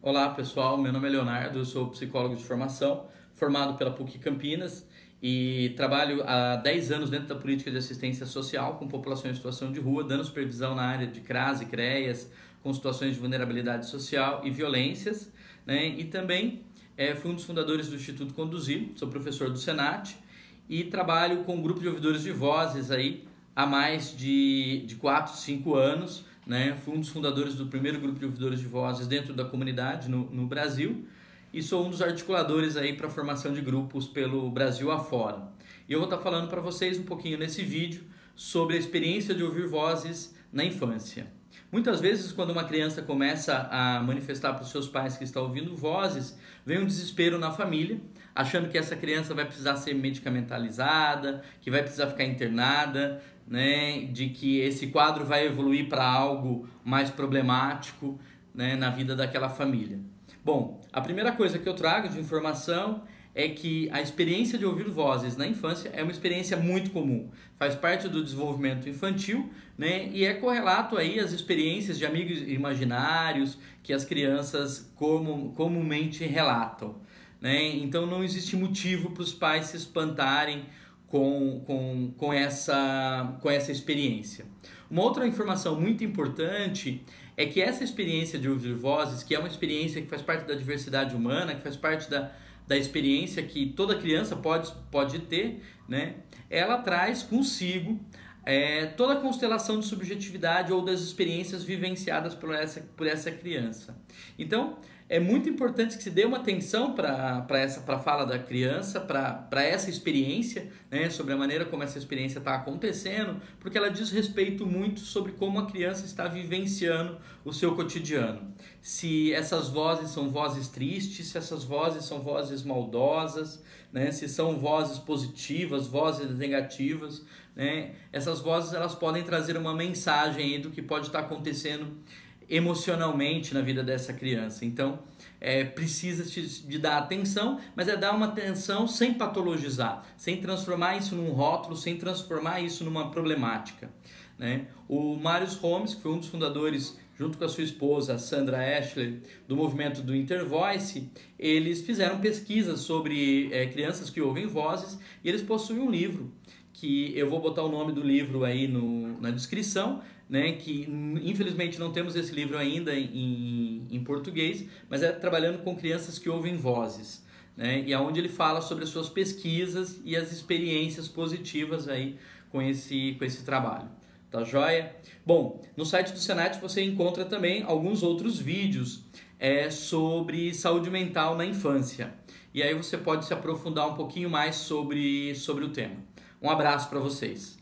Olá pessoal, meu nome é Leonardo, eu sou psicólogo de formação, formado pela PUC Campinas e trabalho há 10 anos dentro da política de assistência social com população em situação de rua, dando supervisão na área de CRAS e CREAS, com situações de vulnerabilidade social e violências, né? E também fui um dos fundadores do Instituto Conduzir, sou professor do Senat e trabalho com um grupo de ouvidores de vozes aí há mais de 4, 5 anos, né? Fui um dos fundadores do primeiro grupo de ouvidores de vozes dentro da comunidade no Brasil e sou um dos articuladores aí para a formação de grupos pelo Brasil afora. E eu vou estar falando para vocês um pouquinho nesse vídeo sobre a experiência de ouvir vozes na infância. Muitas vezes, quando uma criança começa a manifestar para os seus pais que está ouvindo vozes, vem um desespero na família, achando que essa criança vai precisar ser medicamentalizada, que vai precisar ficar internada, né, de que esse quadro vai evoluir para algo mais problemático, né, na vida daquela família. Bom, a primeira coisa que eu trago de informação é que a experiência de ouvir vozes na infância é uma experiência muito comum, faz parte do desenvolvimento infantil, né, e é correlato aí às experiências de amigos imaginários que as crianças comumente relatam, né? Então não existe motivo para os pais se espantarem com essa experiência. Uma outra informação muito importante é que essa experiência de ouvir vozes, que é uma experiência que faz parte da diversidade humana, que faz parte da experiência que toda criança pode ter, né? Ela traz consigo toda a constelação de subjetividade ou das experiências vivenciadas por essa criança. Então, é muito importante que se dê uma atenção para a fala da criança, para essa experiência, né, sobre a maneira como essa experiência está acontecendo, porque ela diz respeito muito sobre como a criança está vivenciando o seu cotidiano. Se essas vozes são vozes tristes, se essas vozes são vozes maldosas, né, se são vozes positivas, vozes negativas, né, essas vozes elas podem trazer uma mensagem aí do que pode estar acontecendo emocionalmente na vida dessa criança. Então, precisa de dar atenção, mas é dar uma atenção sem patologizar, sem transformar isso num rótulo, sem transformar isso numa problemática, né? O Marius Holmes, que foi um dos fundadores, junto com a sua esposa, Sandra Ashley, do movimento do Intervoice, eles fizeram pesquisas sobre crianças que ouvem vozes e eles possuem um livro, que eu vou botar o nome do livro aí na descrição, né, que infelizmente não temos esse livro ainda em português, mas é trabalhando com crianças que ouvem vozes, né, e aonde ele fala sobre as suas pesquisas e as experiências positivas aí com esse trabalho. Tá joia? Bom, no site do Senat você encontra também alguns outros vídeos sobre saúde mental na infância. E aí você pode se aprofundar um pouquinho mais sobre o tema. Um abraço para vocês.